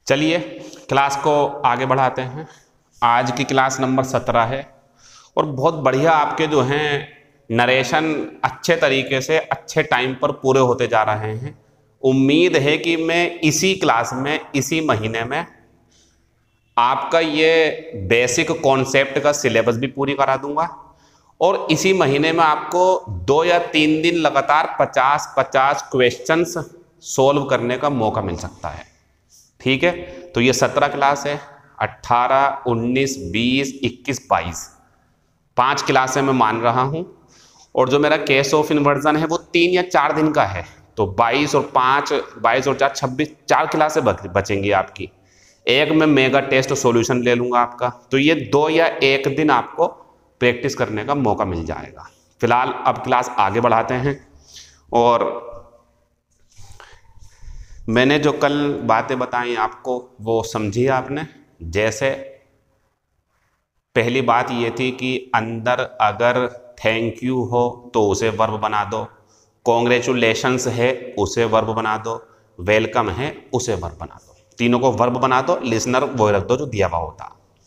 चलिए क्लास को आगे बढ़ाते हैं। आज की क्लास नंबर 17 है और बहुत बढ़िया आपके जो हैं नरेशन अच्छे तरीके से अच्छे टाइम पर पूरे होते जा रहे हैं। उम्मीद है कि मैं इसी क्लास में इसी महीने में आपका ये बेसिक कॉन्सेप्ट का सिलेबस भी पूरी करा दूंगा और इसी महीने में आपको 2 या 3 दिन लगातार 50-50 क्वेश्चंस सोल्व करने का मौका मिल सकता है। ठीक है, तो ये 17 क्लास है। 18, 19, 20, 21, 22 5 क्लासें मैं मान रहा हूं और जो मेरा केस ऑफ इन्वर्जन है वो 3 या 4 दिन का है। तो 22 और 5, 22 और 4, 26 4 क्लासें बचेंगी आपकी। एक में मेगा टेस्ट सॉल्यूशन ले लूंगा आपका, तो ये 2 या 1 दिन आपको प्रैक्टिस करने का मौका मिल जाएगा। फिलहाल अब क्लास आगे बढ़ाते हैं और मैंने जो कल बातें बताई आपको वो समझी आपने। जैसे पहली बात ये थी कि अंदर अगर थैंक यू हो तो उसे वर्ब बना दो, कॉन्ग्रेचुलेशंस है उसे वर्ब बना दो, वेलकम है उसे वर्ब बना दो। तीनों को वर्ब बना दो, लिसनर वो रख दो जो दिया हुआ होता।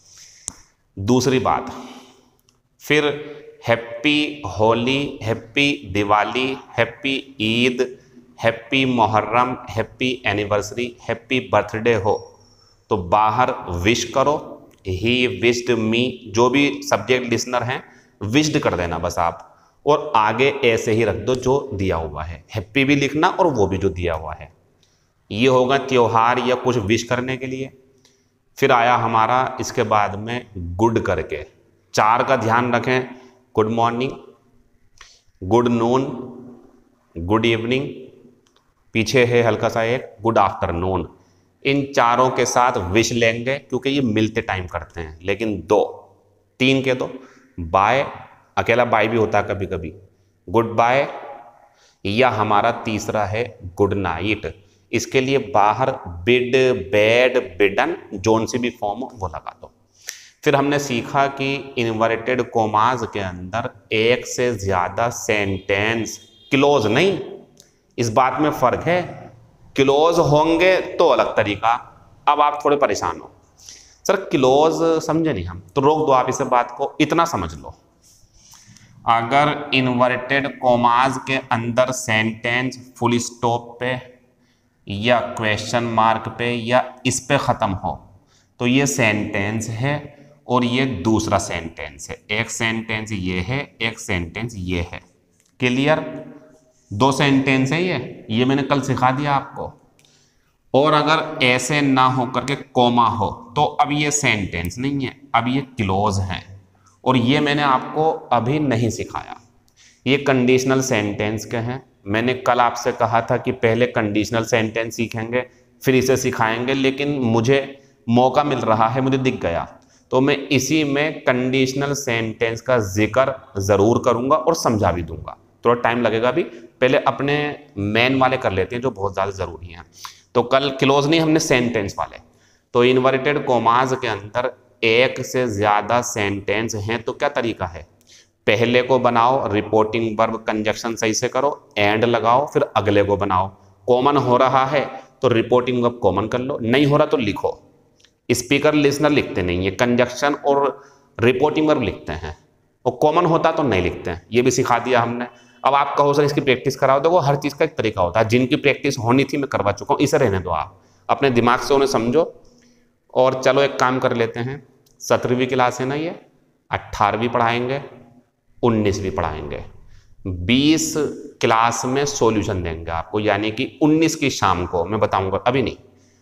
दूसरी बात, फिर happy Holi, happy Diwali, happy Eid, happy Muharram, happy anniversary, happy birthday हो तो बाहर विश करो, ही विश्ड मी, जो भी सब्जेक्ट लिसनर हैं विश्ड कर देना बस आप, और आगे ऐसे ही रख दो जो दिया हुआ है। हैप्पी भी लिखना और वो भी जो दिया हुआ है। ये होगा त्योहार या कुछ विश करने के लिए। फिर आया हमारा इसके बाद में गुड करके। 4 का ध्यान रखें, good morning, good noon, good evening, पीछे है हल्का सा एक गुड आफ्टरनून। इन चारों के साथ विश लेंगे क्योंकि ये मिलते टाइम करते हैं, लेकिन 2 3 के दो। बाय, अकेला बाय भी होता है कभी कभी, गुड बाय। या हमारा तीसरा है गुड नाइट। इसके लिए बाहर बिड, बेड, बिडन, जोन सी भी फॉर्म हो वो लगा दो। फिर हमने सीखा कि इन्वर्टेड कोमाज के अंदर एक से ज्यादा सेंटेंस, क्लोज नहीं, इस बात में फर्क है। क्लोज होंगे तो अलग तरीका। अब आप थोड़े परेशान हो, सर क्लोज समझे नहीं हम, तो रोक दो आप इस बात को, इतना समझ लो। अगर इन्वर्टेड कोमाज के अंदर सेंटेंस फुल स्टॉप पे या क्वेश्चन मार्क पे या इस पे ख़त्म हो तो ये सेंटेंस है और ये दूसरा सेंटेंस है। एक सेंटेंस ये है, एक सेंटेंस ये है। क्लियर? 2 सेंटेंस है ये मैंने कल सिखा दिया आपको। और अगर ऐसे ना हो करके कोमा हो तो अब ये सेंटेंस नहीं है, अब ये क्लोज है और ये मैंने आपको अभी नहीं सिखाया। ये कंडीशनल सेंटेंस के हैं। मैंने कल आपसे कहा था कि पहले कंडीशनल सेंटेंस सीखेंगे फिर इसे सिखाएंगे, लेकिन मुझे मौका मिल रहा है, मुझे दिख गया, तो मैं इसी में कंडीशनल सेंटेंस का जिक्र ज़रूर करूंगा और समझा भी दूंगा। थोड़ा टाइम लगेगा भी, पहले अपने मेन वाले कर लेते हैं जो बहुत ज़्यादा ज़रूरी हैं। तो कल क्लोज नहीं, हमने सेंटेंस वाले। तो इन्वर्टेड कोमाज के अंदर एक से ज़्यादा सेंटेंस हैं तो क्या तरीका है, पहले को बनाओ, रिपोर्टिंग वर्ब कंजक्शन सही से करो, एंड लगाओ, फिर अगले को बनाओ। कॉमन हो रहा है तो रिपोर्टिंग वर्ब कॉमन कर लो, नहीं हो रहा तो लिखो। स्पीकर लिसनर लिखते नहीं है, कंजक्शन और रिपोर्टिंग वर्ब लिखते हैं, और कॉमन होता तो नहीं लिखते हैं। ये भी सिखा दिया हमने। अब आप कहो सर इसकी प्रैक्टिस कराओ, देखो हर चीज़ का एक तरीका होता है। जिनकी प्रैक्टिस होनी थी मैं करवा चुका हूँ, इसे रहने दो, आप अपने दिमाग से उन्हें समझो। और चलो एक काम कर लेते हैं, 17वीं क्लास है ना ये, 18वीं पढ़ाएंगे, 19वीं पढ़ाएंगे। 20 क्लास में सॉल्यूशन देंगे आपको, यानी कि 19 की शाम को मैं बताऊंगा, अभी नहीं,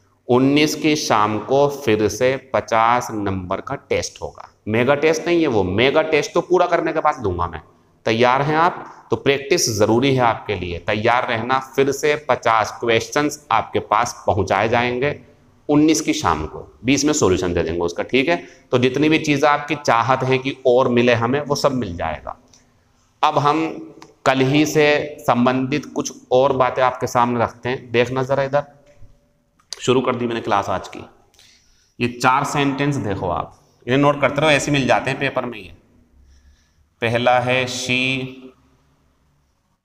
19 की शाम को फिर से 50 नंबर का टेस्ट होगा। मेगा टेस्ट नहीं है वो, मेगा टेस्ट तो पूरा करने के बाद दूंगा मैं। तैयार हैं आप? तो प्रैक्टिस जरूरी है आपके लिए, तैयार रहना। फिर से 50 क्वेश्चंस आपके पास पहुंचाए जाएंगे 19 की शाम को, 20 में सॉल्यूशन दे देंगे उसका। ठीक है, तो जितनी भी चीज़ें आपकी चाहत है कि और मिले हमें, वो सब मिल जाएगा। अब हम कल ही से संबंधित कुछ और बातें आपके सामने रखते हैं। देखना जरा इधर, शुरू कर दी मैंने क्लास आज की। ये 4 सेंटेंस देखो, आप इन्हें नोट करते रहो, ऐसे मिल जाते हैं पेपर में। ये पहला है she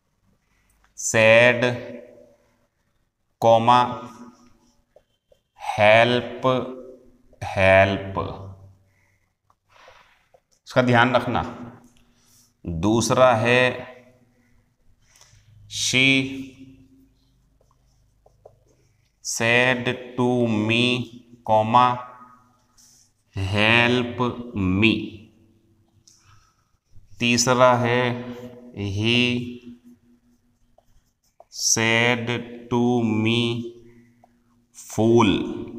said, comma help help, इसका ध्यान रखना। दूसरा है she said to me comma help me. तीसरा है ही सेड टू मी फूल।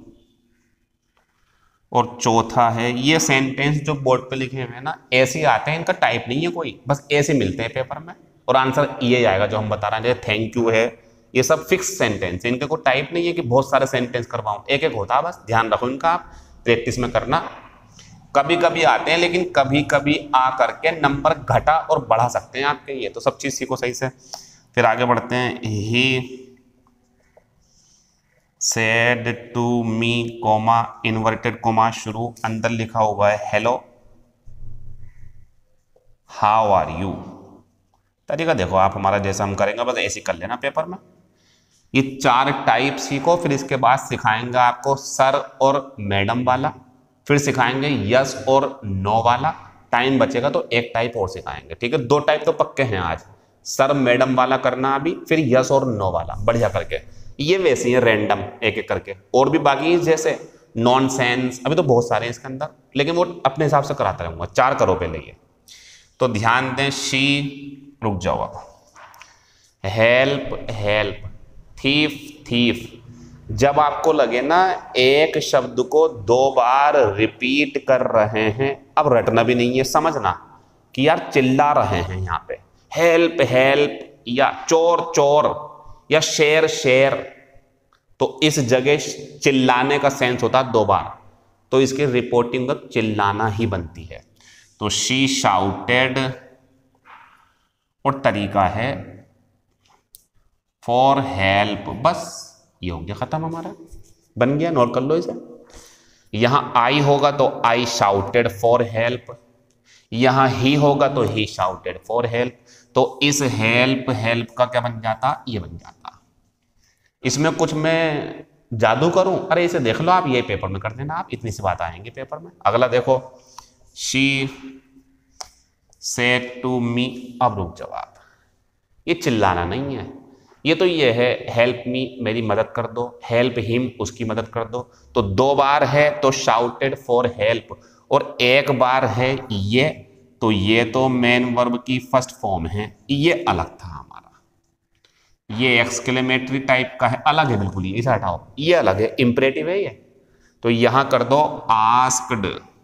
और चौथा है, ये सेंटेंस जो बोर्ड पे लिखे हुए हैं ना, ऐसे आते हैं, इनका टाइप नहीं है कोई, बस ऐसे मिलते हैं पेपर में और आंसर ये आएगा जो हम बता रहे हैं। जैसे थैंक यू है, ये सब फिक्स सेंटेंस है, इनका कोई टाइप नहीं है कि बहुत सारे सेंटेंस करवाऊं, एक एक होता है, बस ध्यान रखो इनका, आप प्रैक्टिस में करना। कभी कभी आते हैं, लेकिन कभी कभी आ करके नंबर घटा और बढ़ा सकते हैं आपके, ये तो सब चीज सीखो सही से। फिर आगे बढ़ते हैं। He said to me comma inverted comma शुरू, अंदर लिखा हुआ है हेलो हाउ आर यू। तरीका देखो आप हमारा, जैसा हम करेंगे बस ऐसे कर लेना पेपर में। ये 4 टाइप सीखो, फिर इसके बाद सिखाएंगे आपको सर और मैडम वाला, फिर सिखाएंगे यस और नो वाला। टाइम बचेगा तो एक टाइप और सिखाएंगे, ठीक है। 2 टाइप तो पक्के हैं आज, सर मैडम वाला करना अभी, फिर यस और नो वाला बढ़िया करके। ये वैसे ही रैंडम एक एक करके, और भी बाकी जैसे नॉनसेंस, अभी तो बहुत सारे हैं इसके अंदर, लेकिन वो अपने हिसाब से कराता रहूंगा। 4 करो पहले ये, तो ध्यान दें। शी, रुक जाओ अब, हेल्प हेल्प, थीफ थीफ। जब आपको लगे ना एक शब्द को 2 बार रिपीट कर रहे हैं, अब रटना भी नहीं है, समझना कि यार चिल्ला रहे हैं यहाँ पे, हेल्प हेल्प या चोर चोर या शेर शेर, तो इस जगह चिल्लाने का सेंस होता है 2 बार, तो इसकी रिपोर्टिंग का चिल्लाना ही बनती है। तो शी शाउटेड, और तरीका है फॉर हेल्प, बस ये हो गया खत्म, हमारा बन गया, नोट कर लो इसे। यहां आई होगा तो आई शाउटेड फॉर हेल्प, यहां ही होगा तो ही शाउटेड फॉर हेल्प, तो इस हेल्प हेल्प का क्या बन जाता, ये बन जाता। इसमें कुछ मैं जादू करूं, अरे इसे देख लो आप, ये पेपर में कर देना आप, इतनी सी बात आएंगी पेपर में। अगला देखो, शी सेड टू मी, अब रुक जाओ आप, ये चिल्लाना नहीं है, ये तो ये है हेल्प मी, मेरी मदद कर दो, हेल्प हिम, उसकी मदद कर दो। तो 2 बार है तो शाउटेड फॉर हेल्प, और 1 बार है ये, तो ये तो मेन वर्ब की फर्स्ट फॉर्म है, ये अलग था हमारा, ये एक्सक्लेमेटरी टाइप का है, अलग है बिल्कुल, ये इसे हटाओ, ये अलग है, इंपरेटिव है ये। तो यहां कर दो आस्क्ड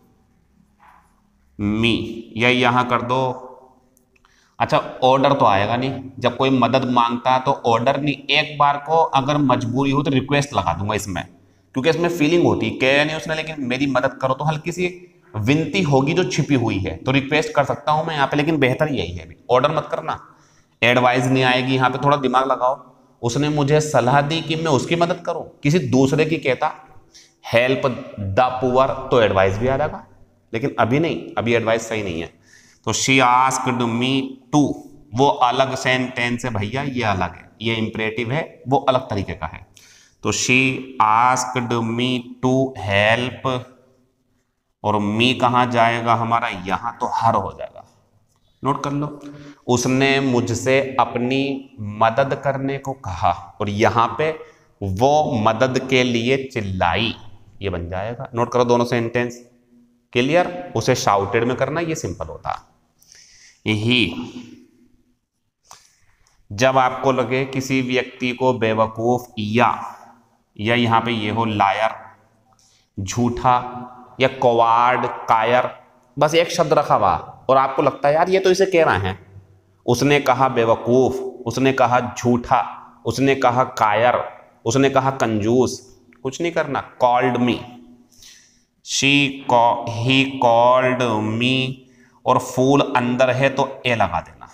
मी, या यहां कर दो, अच्छा ऑर्डर तो आएगा नहीं, जब कोई मदद मांगता है तो ऑर्डर नहीं, एक बार को अगर मजबूरी हो तो रिक्वेस्ट लगा दूंगा इसमें, क्योंकि इसमें फीलिंग होती है, कह नहीं उसने लेकिन मेरी मदद करो, तो हल्की सी विनती होगी जो छिपी हुई है, तो रिक्वेस्ट कर सकता हूं मैं यहाँ पे, लेकिन बेहतर यही है, ऑर्डर मत करना, एडवाइस नहीं आएगी यहाँ पे, थोड़ा दिमाग लगाओ। उसने मुझे सलाह दी कि मैं उसकी मदद करूं, किसी दूसरे की कहता हेल्प द पुअर, तो एडवाइस भी आ जाएगा, लेकिन अभी नहीं, अभी एडवाइस सही नहीं है। तो शी आस्क्ड मी टू, वो अलग सेंटेंस है भैया, ये अलग है, ये इंपरेटिव है, वो अलग तरीके का है। तो she asked me to help, और मी कहां जाएगा हमारा, यहां, तो हर हो जाएगा, नोट कर लो। उसने मुझसे अपनी मदद करने को कहा, और यहां पे वो मदद के लिए चिल्लाई, ये बन जाएगा, नोट करो दोनों सेंटेंस, क्लियर। उसे शाउटेड में करना, ये सिंपल होता। ही, जब आपको लगे किसी व्यक्ति को बेवकूफ या यहां पे ये हो लायर, झूठा, या कवार्ड कायर, बस एक शब्द रखा हुआ, और आपको लगता है यार ये तो इसे कह रहे हैं, उसने कहा बेवकूफ, उसने कहा झूठा, उसने कहा कायर, उसने कहा कंजूस, कुछ नहीं करना, कॉल्ड मी, ही कॉल्ड मी, और फूल अंदर है तो ए लगा देना,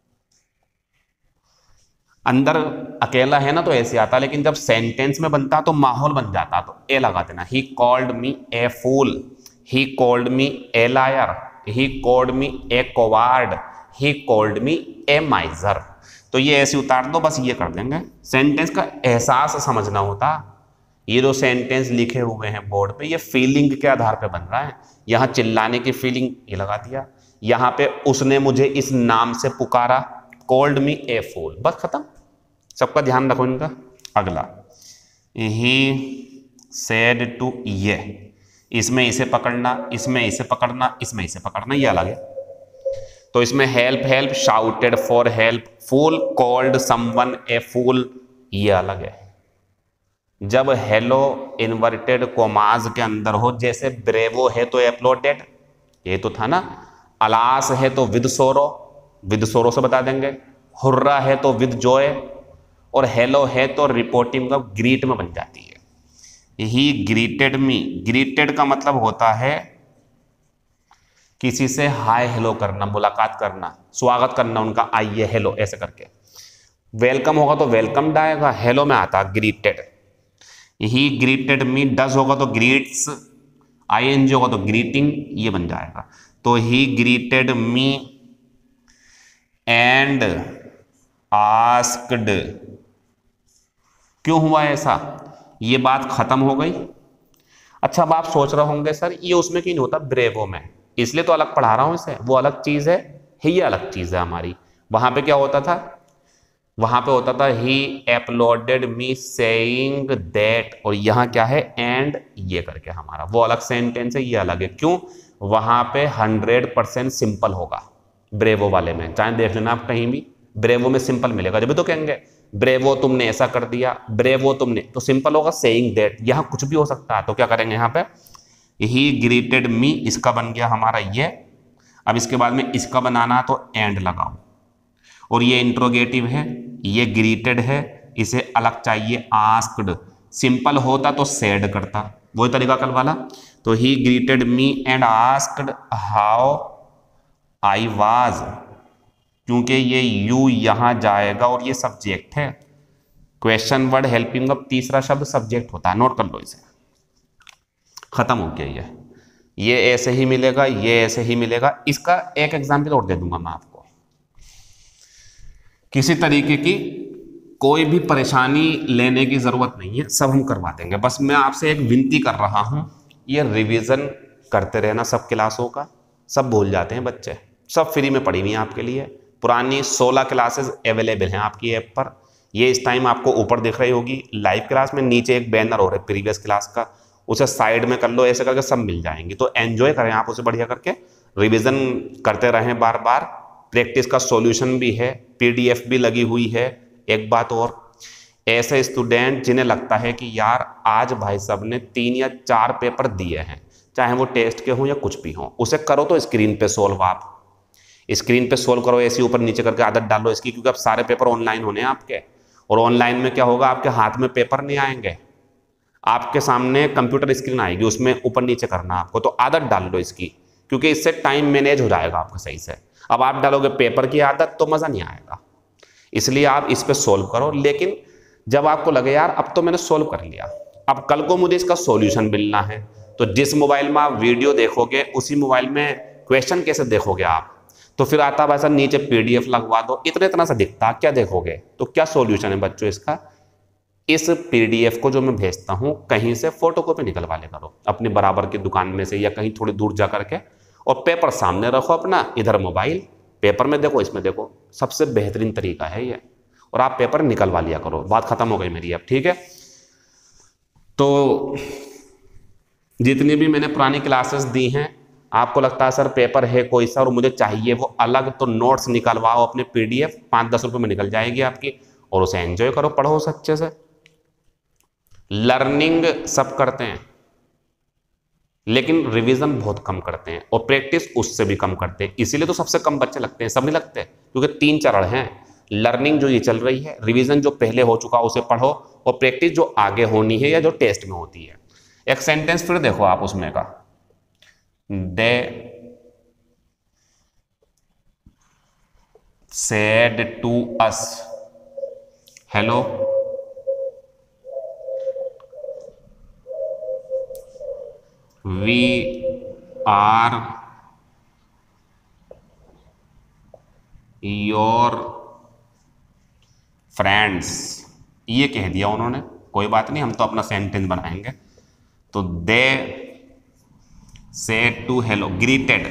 अंदर अकेला है ना तो ऐसे आता, लेकिन जब सेंटेंस में बनता तो माहौल बन जाता, तो ए लगा देना। He called me a fool, he called me a liar, he called me a coward, he called me a miser. तो ये ऐसे उतार दो, बस ये कर देंगे, सेंटेंस का एहसास समझना होता ये जो सेंटेंस लिखे हुए हैं बोर्ड पे, ये फीलिंग के आधार पे बन रहा है। यहां चिल्लाने की फीलिंग ये लगा दिया, यहां पे उसने मुझे इस नाम से पुकारा, कॉल्ड मी ए फूल, बस खत्म। सबका ध्यान रखो इनका। अगला, ही सेड टू, ये इसमें इसे पकड़ना, इसमें इसे पकड़ना, इसमें इसे पकड़ना, ये अलग है। तो इसमें help help, shouted for help, fool called someone a fool, ये अलग है। जब हेलो इन्वर्टेड कोमाज के अंदर हो, जैसे ब्रेवो है तो एप्लोडेड, ये तो था ना। अलास है तो विद सोरो, विद सोरो से बता देंगे। हुर्रा है तो विद जॉय, और हेलो है तो रिपोर्टिंग का ग्रीट में बन जाती है। ही ग्रीटेड मी, ग्रीटेड का मतलब होता है किसी से हाय हेलो करना, मुलाकात करना, स्वागत करना उनका, आइए हेलो ऐसे करके। वेलकम होगा तो वेलकम्ड आएगा, हेलो में आता greeted. He greeted me, does होगा तो ग्रीट्स, आईएनजी होगा तो ग्रीटिंग, ये बन जाएगा। तो he greeted me and asked, क्यों हुआ ऐसा, ये बात खत्म हो गई। अच्छा, अब आप सोच रहे होंगे सर ये उसमें क्यों नहीं होता, ब्रेवो में, इसलिए तो अलग पढ़ा रहा हूं इसे, वो अलग चीज है, ये अलग चीज है हमारी। वहां पे क्या होता था, वहां पे होता था he uploaded me saying that, और यहां क्या है एंड, ये करके हमारा वो अलग सेंटेंस है, ये अलग है। क्यों, वहां पे 100% सिंपल होगा ब्रेवो वाले में, चाहे देख लेना आप कहीं भी, ब्रेवो में सिंपल मिलेगा। जब भी तो कहेंगे ब्रेवो तुमने ऐसा कर दिया, ब्रेवो तुमने, तो सिंपल होगा सेइंग दैट। यहां कुछ भी हो सकता है, तो क्या करेंगे यहाँ पे, ही ग्रीटेड मी, इसका बन गया हमारा ये। अब इसके बाद में इसका बनाना तो एंड लगाओ, और ये इंट्रोगेटिव है, ये ग्रीटेड है, इसे अलग चाहिए आस्क्ड। सिंपल होता तो सेड करता, वही तरीका कल वाला। तो he greeted me and asked how I was, क्योंकि ये यू यहां जाएगा और ये सब्जेक्ट है, क्वेश्चन वर्ड हेल्पिंग अब तीसरा शब्द सब्जेक्ट होता है, नोट कर लो इसे। खत्म हो गया ये ऐसे ही मिलेगा, ये ऐसे ही मिलेगा। इसका एक एग्जाम्पल और दे दूंगा मैं आपको। किसी तरीके की कोई भी परेशानी लेने की जरूरत नहीं है, सब हम करवा देंगे। बस मैं आपसे एक विनती कर रहा हूं, ये रिवीजन करते रहना सब क्लासों का। सब भूल जाते हैं बच्चे, सब फ्री में पड़ी हुई हैं आपके लिए। पुरानी 16 क्लासेस अवेलेबल हैं आपकी ऐप पर, ये इस टाइम आपको ऊपर दिख रही होगी लाइव क्लास में, नीचे एक बैनर हो रहा है प्रीवियस क्लास का, उसे साइड में कर लो, ऐसे करके सब मिल जाएंगी। तो एंजॉय करें आप उसे बढ़िया करके, रिवीजन करते रहें बार बार। प्रैक्टिस का सॉल्यूशन भी है, पीडीएफ भी लगी हुई है। एक बात और, ऐसे स्टूडेंट जिन्हें लगता है कि यार आज भाई साहब ने 3 या 4 पेपर दिए हैं, चाहे वो टेस्ट के हों या कुछ भी हों, उसे करो तो स्क्रीन पे सोल्व। आप स्क्रीन पे सोल्व करो, ऐसी ऊपर नीचे करके आदत डालो इसकी, क्योंकि अब सारे पेपर ऑनलाइन होने हैं आपके। और ऑनलाइन में क्या होगा, आपके हाथ में पेपर नहीं आएंगे, आपके सामने कंप्यूटर स्क्रीन आएगी, उसमें ऊपर नीचे करना आपको। तो आदत डाल लो इसकी, क्योंकि इससे टाइम मैनेज हो जाएगा आपका सही से। अब आप डालोगे पेपर की आदत तो मज़ा नहीं आएगा, इसलिए आप इस पे सोल्व करो। लेकिन जब आपको लगे यार अब तो मैंने सोल्व कर लिया, अब कल को मुझे इसका सॉल्यूशन मिलना है, तो जिस मोबाइल में आप वीडियो देखोगे उसी मोबाइल में क्वेश्चन कैसे देखोगे आप। तो फिर आता है ऐसा नीचे पीडीएफ लगवा दो, इतना इतना सा दिखता, क्या देखोगे। तो क्या सॉल्यूशन है बच्चों इसका, इस पीडीएफ को जो मैं भेजता हूं कहीं से फोटोकॉपी निकलवा ले करो अपने बराबर की दुकान में से, या कहीं थोड़ी दूर जा करके, और पेपर सामने रखो अपना, इधर मोबाइल, पेपर में देखो इसमें देखो, सबसे बेहतरीन तरीका है ये। और आप पेपर निकलवा लिया करो, बात खत्म हो गई मेरी अब, ठीक है। तो जितनी भी मैंने पुरानी क्लासेस दी हैं, आपको लगता है सर पेपर है कोई सा और मुझे चाहिए वो अलग, तो नोट्स निकलवाओ अपने पीडीएफ, 5-10 रुपये में निकल जाएगी आपकी, और उसे एंजॉय करो, पढ़ो उसे अच्छे से। लर्निंग सब करते हैं, लेकिन रिवीजन बहुत कम करते हैं, और प्रैक्टिस उससे भी कम करते हैं। इसीलिए तो सबसे कम बच्चे लगते हैं, सब नहीं लगते, क्योंकि 3 चरण हैं। लर्निंग जो ये चल रही है, रिवीजन जो पहले हो चुका उसे पढ़ो, और प्रैक्टिस जो आगे होनी है या जो टेस्ट में होती है। एक सेंटेंस फिर देखो आप उसमें का, they said to us hello, we are your friends, ये कह दिया उन्होंने। कोई बात नहीं, हम तो अपना सेंटेंस बनाएंगे। तो they said to hello, greeted,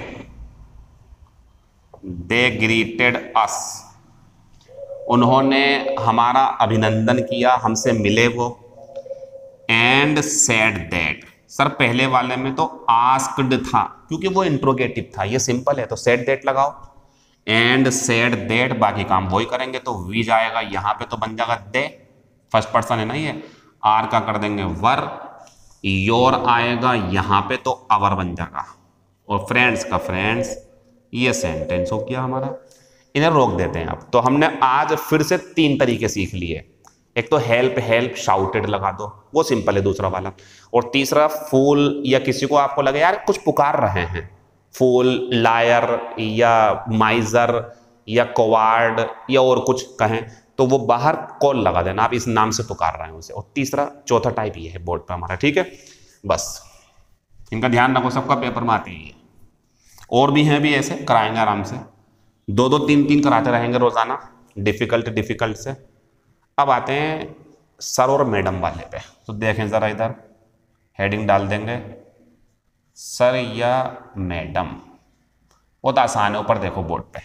they greeted us, उन्होंने हमारा अभिनंदन किया, हमसे मिले वो। एंड सेड दैट, सर पहले वाले में तो आस्क्ड था क्योंकि वो इंट्रोगेटिव था, ये सिंपल है तो सेड दैट लगाओ। एंड सेड दैट, बाकी काम वही करेंगे, तो वी जाएगा यहां पे तो बन जाएगा दे, फर्स्ट पर्सन है ना ये, आर का कर देंगे वर, योर आएगा यहां पे तो अवर बन जाएगा, और फ्रेंड्स का फ्रेंड्स, ये सेंटेंस हो गया हमारा। इन्हें रोक देते हैं। अब तो हमने आज फिर से 3 तरीके सीख लिए। एक तो हेल्प हेल्प शाउटेड लगा दो, वो सिंपल है दूसरा वाला, और तीसरा फूल, या किसी को आपको लगे यार कुछ पुकार रहे हैं, फूल, लायर या माइजर या कोवार्ड या और कुछ कहें, तो वो बाहर कॉल लगा देना, आप इस नाम से पुकार रहे हैं उसे। और तीसरा चौथा टाइप ये है बोर्ड पे हमारा, ठीक है। बस इनका ध्यान रखो, सबका पेपर में आते ही। और भी हैं, भी ऐसे कराएंगे आराम से, 2-2 3-3 कराते रहेंगे रोजाना, डिफिकल्ट से। अब आते हैं सर और मैडम वाले पे, तो देखें जरा इधर हेडिंग डाल देंगे, सर या मैडम, बहुत आसान है, ऊपर देखो बोर्ड पे,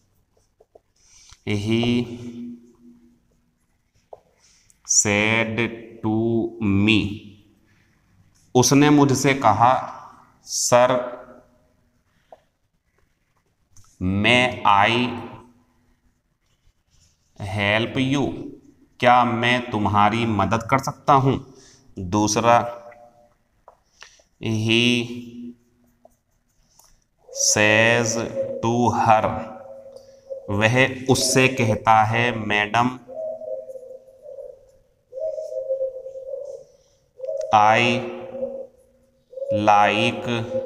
ही सेड टू मी, उसने मुझसे कहा सर, मैं आई हेल्प यू, क्या मैं तुम्हारी मदद कर सकता हूं। दूसरा, ही सेज टू हर, वह उससे कहता है madam, I like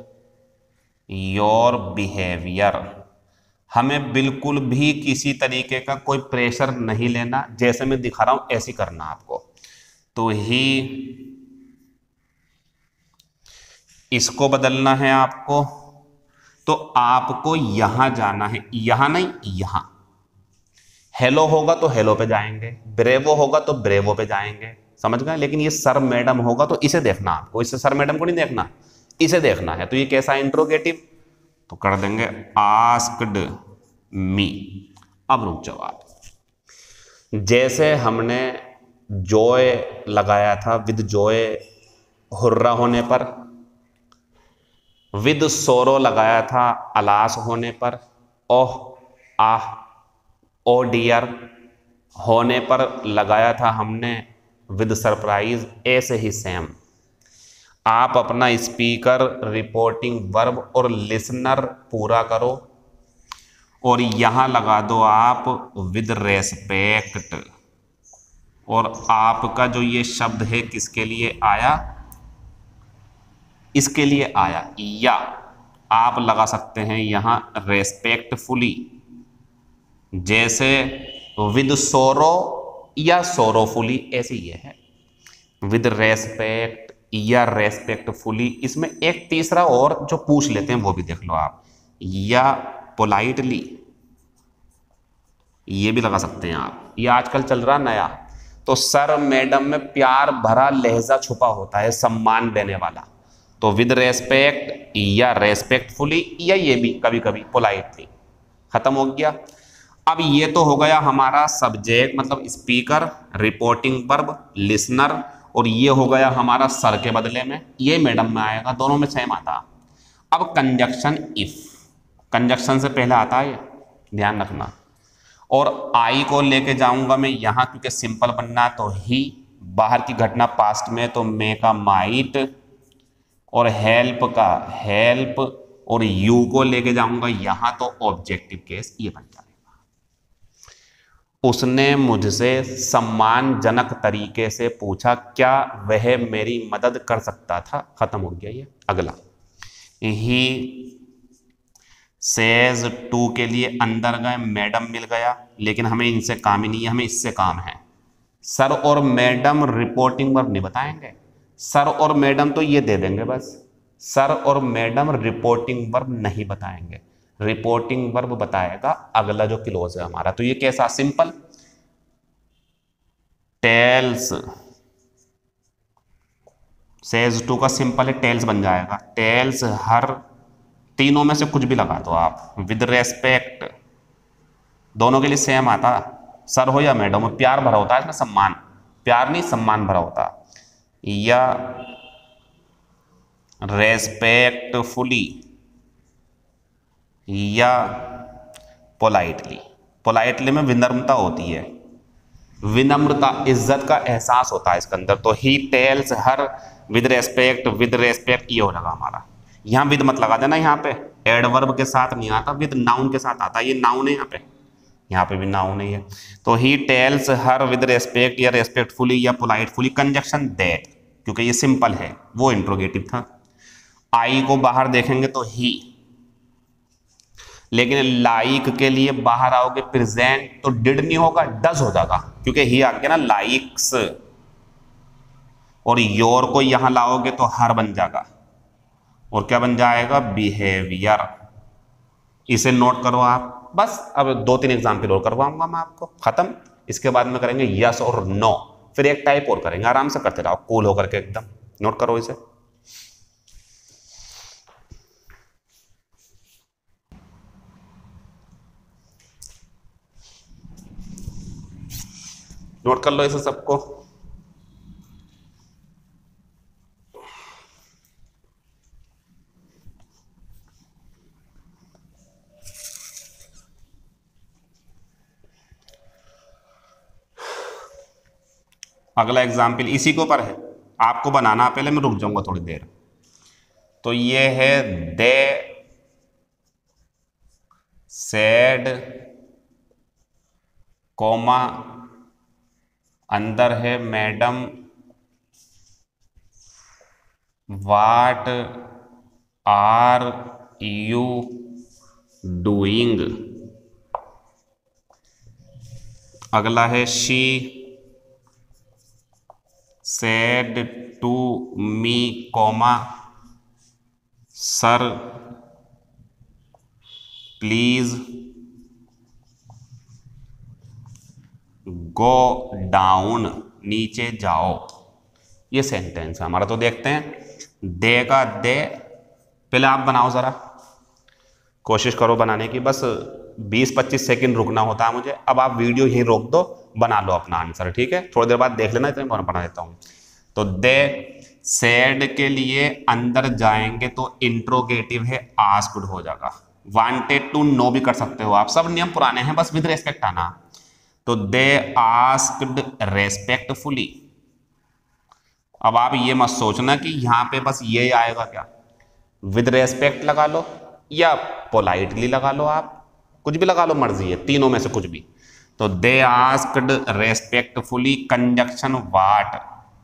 your behaviour, हमें बिल्कुल भी किसी तरीके का कोई प्रेशर नहीं लेना, जैसे मैं दिखा रहा हूं ऐसे ही करना आपको। तो ही, इसको बदलना है आपको, तो आपको यहां जाना है, यहां नहीं यहां। हेलो होगा तो हेलो पे जाएंगे, ब्रेवो होगा तो ब्रेवो पे जाएंगे, समझ गए। लेकिन ये सर मैडम होगा तो इसे देखना आपको, इसे सर मैडम को नहीं देखना, इसे देखना है। तो ये कैसा इंट्रोगेटिव, तो कर देंगे आस्क्ड मी। अब रुक जाओ आप, जैसे हमने जॉय लगाया था विद जॉय हुर्रा होने पर, विद सोरो लगाया था अलास होने पर, ओह आह ओ डियर होने पर लगाया था हमने विद सरप्राइज, ऐसे ही सेम आप अपना स्पीकर, रिपोर्टिंग वर्ब और लिसनर पूरा करो, और यहां लगा दो आप विद रेस्पेक्ट, और आपका जो ये शब्द है किसके लिए आया, इसके लिए आया, या आप लगा सकते हैं यहां रेस्पेक्टफुली, जैसे विद सोरो या सोरोफुली, ऐसे ये है विद रेस्पेक्ट या रेस्पेक्टफुली। इसमें एक तीसरा और जो पूछ लेते हैं वो भी देख लो आप, या पोलाइटली, ये भी लगा सकते हैं आप, ये आजकल चल रहा नया। तो सर मैडम में प्यार भरा लहजा छुपा होता है, सम्मान देने वाला, तो विद रेस्पेक्ट या रेस्पेक्टफुली, या ये भी कभी कभी पोलाइटली। खत्म हो गया। अब ये तो हो गया हमारा सब्जेक्ट, मतलब स्पीकर, रिपोर्टिंग वर्ब, लिसनर, और ये हो गया हमारा सर के बदले में, ये मैडम में आएगा, दोनों में सेम आता। अब कंजक्शन इफ, कंजक्शन से पहले आता है, ध्यान रखना। और आई को लेके जाऊंगा मैं यहां, क्योंकि सिंपल बनना, तो ही, बाहर की घटना पास्ट में, तो मे का माइट, और हेल्प का हेल्प, और यू को लेके जाऊंगा यहां, तो ऑब्जेक्टिव केस ये बन जाएगा। उसने मुझसे सम्मानजनक तरीके से पूछा क्या वह मेरी मदद कर सकता था। खत्म हो गया ये। अगला, ही सेज टू के लिए अंदर गए, मैडम मिल गया, लेकिन हमें इनसे काम ही नहीं है, हमें इससे काम है। सर और मैडम रिपोर्टिंग वर्ब नहीं बताएंगे, सर और मैडम तो ये दे देंगे बस, सर और मैडम रिपोर्टिंग वर्ब नहीं बताएंगे, रिपोर्टिंग वर्ब बताएगा अगला जो क्लोज है हमारा। तो ये कैसा, सिंपल, टेल्स सेज टू का सिंपल है टेल्स बन जाएगा, टेल्स हर, तीनों में से कुछ भी लगा दो आप, विद रेस्पेक्ट, दोनों के लिए सेम आता, सर हो या मैडम हो, प्यार भरा होता है इसमें, सम्मान, प्यार नहीं सम्मान भरा होता, या रेस्पेक्टफुली, या पोलाइटली। पोलाइटली में विनम्रता होती है, विनम्रता, इज्जत का एहसास होता है इसके अंदर। तो he tells her with respect ये हो जाएगा हमारा। यहाँ विद मत लगा देना, यहाँ पे एडवर्ब के साथ नहीं आता, विद नाउन के साथ आता है, ये नाउन है यहाँ पे भी नाउन है ये। तो he tells her with respect या रेस्पेक्टफुली या पोलाइटफुली, कंजक्शन दैट, क्योंकि ये सिंपल है, वो इंट्रोगेटिव था। आई को बाहर देखेंगे तो ही, लेकिन लाइक के लिए बाहर आओगे प्रेजेंट तो डिड नहीं होगा, डज हो जाएगा, क्योंकि ही आ गया ना लाइक्स, और योर को यहां लाओगे तो हर बन जाएगा, और क्या बन जाएगा, बिहेवियर। इसे नोट करो आप बस। अब 2-3 एग्जाम्पल और करवाऊंगा मैं आपको, खत्म। इसके बाद में करेंगे यस और नो, फिर एक टाइप और करेंगे, आराम से करते रहो कूल होकर के एकदम। नोट करो इसे। नोट कर लो इसे सबको। अगला एग्जाम्पल इसी के ऊपर है, आपको बनाना, पहले मैं रुक जाऊंगा थोड़ी देर। तो ये है दे सेड, कोमा, अंदर है madam, what are you doing. अगला है she said to me, comma, sir please go down, नीचे जाओ। ये सेंटेंस है हमारा। तो देखते हैं दे का दे, पहले आप बनाओ जरा, कोशिश करो बनाने की, बस 20-25 सेकंड रुकना होता है मुझे। अब आप वीडियो यहीं रोक दो, बना लो अपना आंसर, ठीक है? थोड़ी देर बाद देख लेना, इतने मैं बना देता हूं। तो दे सेड के लिए अंदर जाएंगे तो इंट्रोगेटिव है, आस्क्ड हो जाएगा। वांटेड टू नो भी कर सकते हो आप, सब नियम पुराने हैं, बस विद रेस्पेक्ट आना। तो दे आस्क्ड रेस्पेक्टफुली। अब आप ये मत सोचना कि यहां पे बस ये आएगा, क्या विद रेस्पेक्ट लगा लो या पोलाइटली लगा लो, आप कुछ भी लगा लो, मर्जी है, तीनों में से कुछ भी। तो they asked respectfully, conjunction what,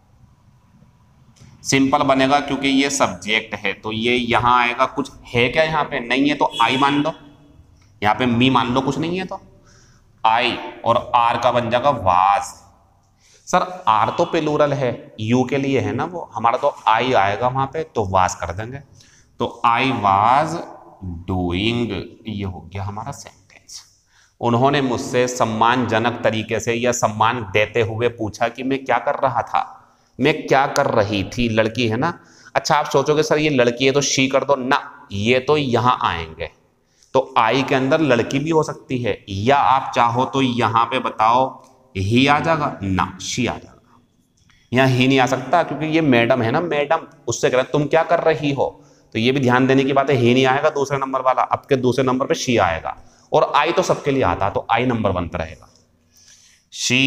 simple बनेगा क्योंकि ये सब्जेक्ट है, तो ये यहां आएगा। कुछ है क्या यहाँ पे? नहीं है, तो आई मान लो, यहाँ पे मी मान लो, कुछ नहीं है तो आई, और आर का बन जाएगा वाज। सर आर तो प्लूरल है, यू के लिए है ना वो, हमारा तो आई आएगा वहां पे, तो वाज कर देंगे। तो आई वाज डूइंग, ये हो गया हमारा सेंटेंस। उन्होंने मुझसे सम्मानजनक तरीके से या सम्मान देते हुए पूछा कि मैं क्या कर रहा था, मैं क्या कर रही थी। लड़की है ना, अच्छा आप सोचोगे सर ये लड़की है तो शी कर दो ना, ये तो यहां आएंगे, तो आई के अंदर लड़की भी हो सकती है, या आप चाहो तो यहां पे बताओ ही आ जाएगा ना, शी आ जाएगा। यहां ही नहीं आ सकता क्योंकि ये मैडम है ना, मैडम, उससे कह रहे तुम क्या कर रही हो, तो ये भी ध्यान देने की बात है, ही नहीं आएगा दूसरे नंबर वाला, अब के दूसरे नंबर पे शी आएगा, और आई तो सबके लिए आता, तो आई नंबर 1 पर रहेगा। शी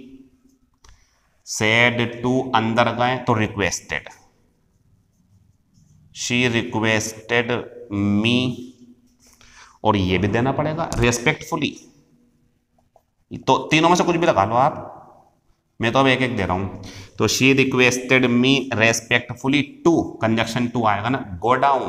सेड टू, अंदर गए तो रिक्वेस्टेड, शी रिक्वेस्टेड मी, और ये भी देना पड़ेगा रेस्पेक्टफुली। तो तीनों में से कुछ भी लगा लो आप, मैं तो अब एक एक दे रहा हूं। तो she requested me respectfully to, conjunction to आएगा ना, गो डाउन।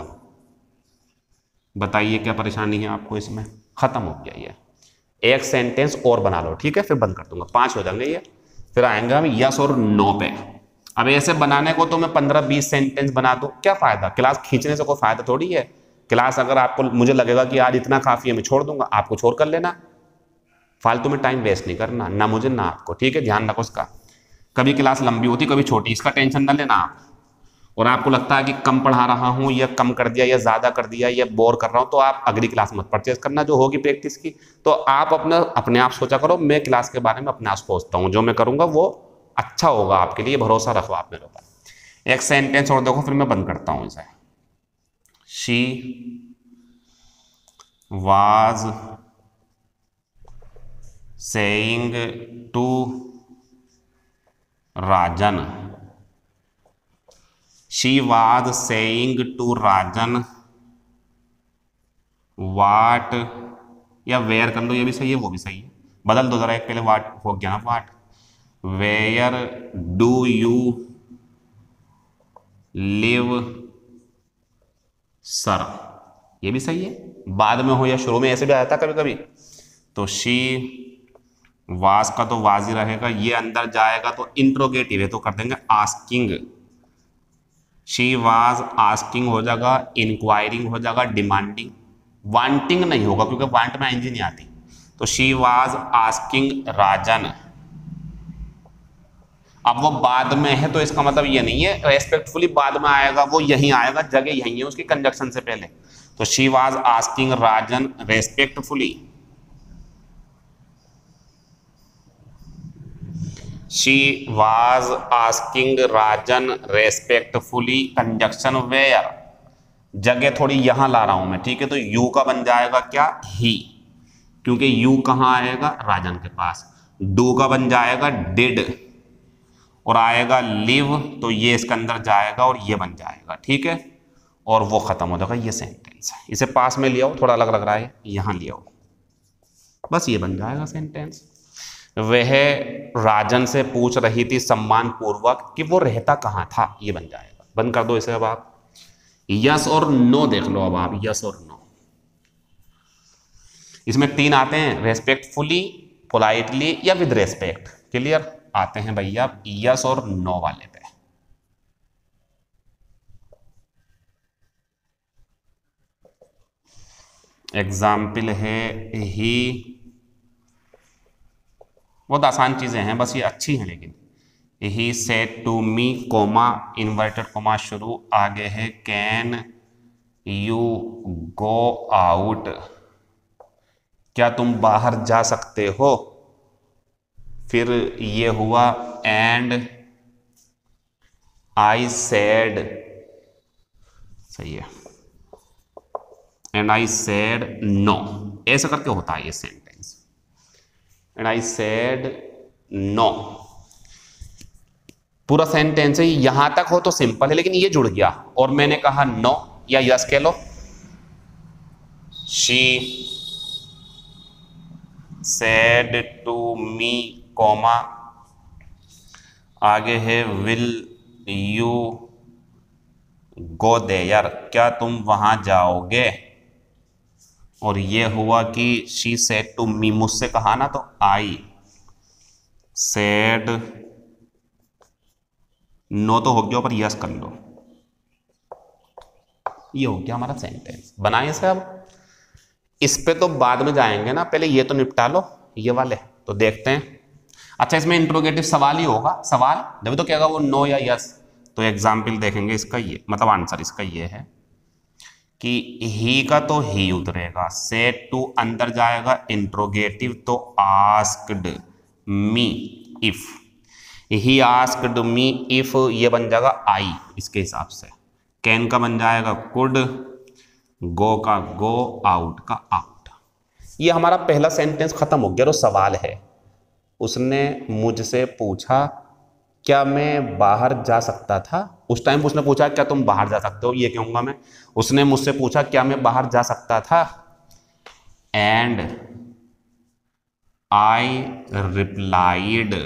बताइए क्या परेशानी है आपको इसमें? खत्म हो गया ये। एक सेंटेंस और बना लो, ठीक है, फिर बंद कर दूंगा, 5 हो जाएंगे ये। फिर आएंगे हम यस और नो पे। अब ऐसे बनाने को तो मैं 15-20 सेंटेंस बना दूं, क्या फायदा? क्लास खींचने से कोई फायदा थोड़ी है। क्लास अगर आपको, मुझे लगेगा कि आज इतना काफी है, मैं छोड़ दूंगा, आपको छोड़ कर लेना, फालतू में टाइम वेस्ट नहीं करना, ना मुझे ना आपको, ठीक है? ध्यान रखो इसका, कभी क्लास लंबी होती कभी छोटी, इसका टेंशन ना लेना आप। और आपको लगता है कि कम पढ़ा रहा हूं या कम कर दिया या ज्यादा कर दिया या बोर कर रहा हूं, तो आप अगली क्लास मत परचेज करना जो होगी प्रैक्टिस की। तो आप अपने आप सोचा करो, मैं क्लास के बारे में अपने आप सोचता हूं, जो मैं करूंगा वो अच्छा होगा आपके लिए, भरोसा रखो आप मेरे ऊपर। एक सेंटेंस और देखो, फिर मैं बंद करता हूं इसे। She was saying to Rajan, she was saying to Rajan what, या वेयर कर लो, ये भी सही है वो भी सही है, बदल दो जरा, एक पहले वाट हो गया ना, what, where do you live sir, ये भी सही है, बाद में हो या शुरू में, ऐसे भी आया था कभी कभी। तो शी वाज का तो वाज ही रहेगा, ये अंदर जाएगा तो इंट्रोगेटिव है तो कर देंगे आस्किंग, शी वाज आस्किंग हो जाएगा, इंक्वायरिंग हो जाएगा, डिमांडिंग, वांटिंग नहीं होगा क्योंकि वांट में आईएनजी नहीं आती। तो शी वाज आस्किंग राजन, अब वो बाद में है तो इसका मतलब ये नहीं है रेस्पेक्टफुली बाद में आएगा, वो यहीं आएगा, जगह यहीं है उसकी कंजक्शन से पहले। तो she was asking Rajan respectfully, she was asking Rajan respectfully, conjunction where, जगह थोड़ी यहां ला रहा हूं मैं, ठीक है। तो यू का बन जाएगा क्या, ही, क्योंकि यू कहां आएगा, राजन के पास। डू का बन जाएगा डिड, और आएगा लिव, तो ये इसके अंदर जाएगा और ये बन जाएगा, ठीक है, और वो खत्म हो जाएगा। ये सेंटेंस है, इसे पास में ले आओ, थोड़ा अलग लग रहा है, यहां ले आओ, बस ये बन जाएगा सेंटेंस। वह राजन से पूछ रही थी सम्मान पूर्वक कि वो रहता कहां था, ये बन जाएगा। बंद कर दो इसे। अब आप यस और नो देख लो, अब आप यस और नो, इसमें 3 आते हैं, रेस्पेक्टफुली, पोलाइटली या विद रेस्पेक्ट, क्लियर आते हैं भैया यस और नो वाले पे। एग्जाम्पल है ही, बहुत आसान चीजें हैं, बस ये अच्छी हैं, लेकिन he said to me, comma, inverted comma शुरू, आगे है कैन यू गो आउट, क्या तुम बाहर जा सकते हो, फिर ये हुआ एंड आई सेड, सही है, एंड आई सेड नो, ऐसा करके होता है ये sentence, and I said no. पूरा सेंटेंस है, यहां तक हो तो सिंपल है, लेकिन ये जुड़ गया और मैंने कहा नो या यस कह लो। She said to me, comma, आगे है विल यू गो देयर, क्या तुम वहां जाओगे, और ये हुआ कि शी सेड टू मी, मुझसे कहा ना, तो आई सेड नो तो हो गया, पर यस कर लो, ये हो गया हमारा सेंटेंस। बनाइए से अब इस पे तो बाद में जाएंगे ना, पहले ये तो निपटा लो ये वाले, तो देखते हैं। अच्छा, इसमें इंट्रोगेटिव सवाल ही होगा, सवाल जब तो क्या होगा, वो नो या यस। तो एग्जाम्पल देखेंगे इसका, ये मतलब आंसर इसका ये है कि ही का तो ही उतरेगा, सेड टू अंदर जाएगा इंट्रोगेटिव, तो asked me if, he asked me if, ये बन जाएगा आई इसके हिसाब से, कैन का बन जाएगा कुड, गो का गो, आउट का आउट। ये हमारा पहला सेंटेंस खत्म हो गया। तो सवाल है, उसने मुझसे पूछा क्या मैं बाहर जा सकता था, उस टाइम उसने पूछा क्या तुम बाहर जा सकते हो, ये कहूंगा मैं, उसने मुझसे पूछा क्या मैं बाहर जा सकता था, and I replied,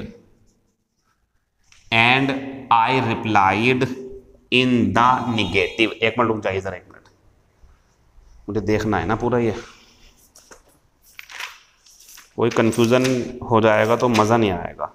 and I replied in the negative. एक मिनट रुक जाइए जरा, एक मिनट, मुझे देखना है ना पूरा, ये कोई कंफ्यूजन हो जाएगा तो मजा नहीं आएगा।